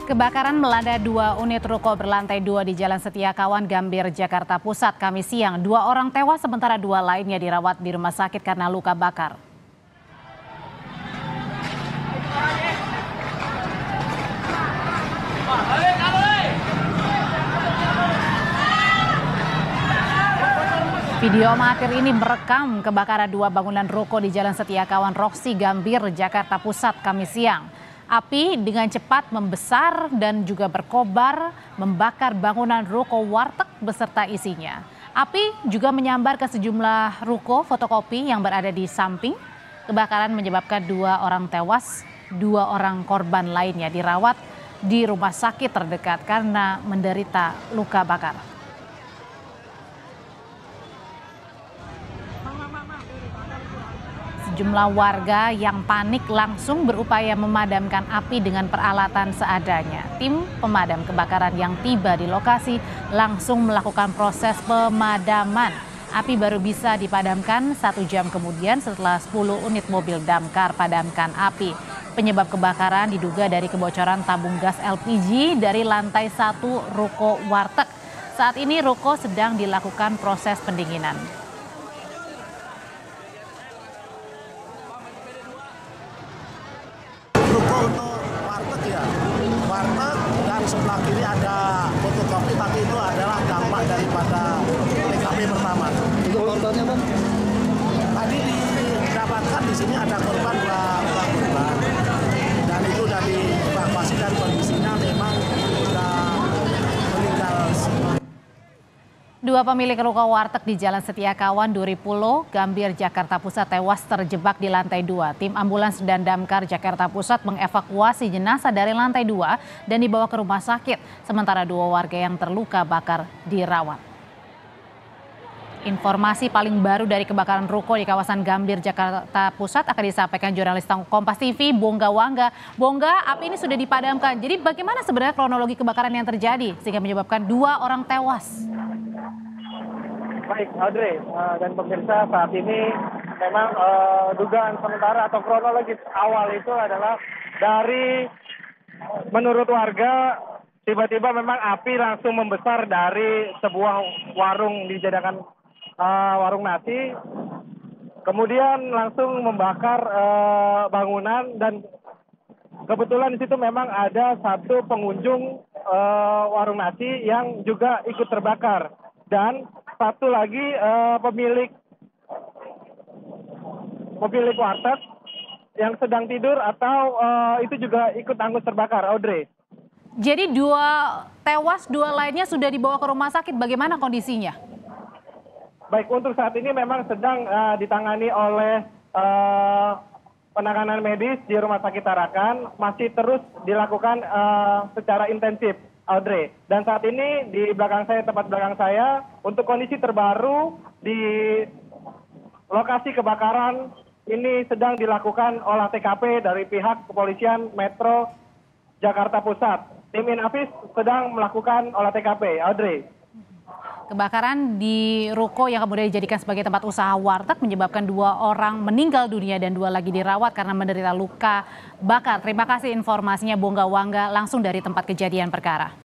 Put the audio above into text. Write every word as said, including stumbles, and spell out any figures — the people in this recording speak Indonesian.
Kebakaran melanda dua unit ruko berlantai dua di Jalan Setiakawan, Gambir, Jakarta Pusat, Kamis siang. Dua orang tewas sementara dua lainnya dirawat di rumah sakit karena luka bakar. Video amatir ini merekam kebakaran dua bangunan ruko di Jalan Setiakawan, Roksi, Gambir, Jakarta Pusat, Kamis siang. Api dengan cepat membesar dan juga berkobar membakar bangunan ruko warteg beserta isinya. Api juga menyambar ke sejumlah ruko fotokopi yang berada di samping. Kebakaran menyebabkan dua orang tewas, dua orang korban lainnya dirawat di rumah sakit terdekat karena menderita luka bakar. Sejumlah warga yang panik langsung berupaya memadamkan api dengan peralatan seadanya. Tim pemadam kebakaran yang tiba di lokasi langsung melakukan proses pemadaman. Api baru bisa dipadamkan satu jam kemudian setelah sepuluh unit mobil damkar padamkan api. Penyebab kebakaran diduga dari kebocoran tabung gas L P G dari lantai satu ruko warteg. Saat ini ruko sedang dilakukan proses pendinginan. Warteg dan sebelah kiri ada fotokopi, tapi itu adalah dampak daripada T K P pertama. Itu korbannya Bang? Tadi didapatkan di sini ada korban dua orang korban dan itu sudah dievakuasi dan kondisinya memang sudah meninggal semua. Dua pemilik ruko warteg di Jalan Setiakawan, Duripulo, Gambir, Jakarta Pusat tewas terjebak di lantai dua. Tim ambulans dan damkar Jakarta Pusat mengevakuasi jenazah dari lantai dua dan dibawa ke rumah sakit. Sementara dua warga yang terluka bakar dirawat. Informasi paling baru dari kebakaran ruko di kawasan Gambir, Jakarta Pusat akan disampaikan jurnalis Kompas T V, Bongga Wangga. Bongga, api ini sudah dipadamkan. Jadi bagaimana sebenarnya kronologi kebakaran yang terjadi sehingga menyebabkan dua orang tewas? Baik, Audrey uh, dan pemirsa, saat ini memang uh, dugaan sementara atau kronologis awal itu adalah dari menurut warga tiba-tiba memang api langsung membesar dari sebuah warung dijadikan uh, warung nasi, kemudian langsung membakar uh, bangunan dan kebetulan di situ memang ada satu pengunjung uh, warung nasi yang juga ikut terbakar dan satu lagi uh, pemilik pemilik warteg yang sedang tidur atau uh, itu juga ikut hangus terbakar, Audrey. Jadi dua tewas, dua lainnya sudah dibawa ke rumah sakit. Bagaimana kondisinya? Baik, untuk saat ini memang sedang uh, ditangani oleh uh, penanganan medis di Rumah Sakit Tarakan, masih terus dilakukan uh, secara intensif, Audrey. Dan saat ini di belakang saya, tepat belakang saya, untuk kondisi terbaru di lokasi kebakaran ini sedang dilakukan olah T K P dari pihak kepolisian Metro Jakarta Pusat. Tim Inafis sedang melakukan olah T K P, Audrey. Kebakaran di ruko yang kemudian dijadikan sebagai tempat usaha warteg menyebabkan dua orang meninggal dunia dan dua lagi dirawat karena menderita luka bakar. Terima kasih informasinya Bongga Wangga langsung dari tempat kejadian perkara.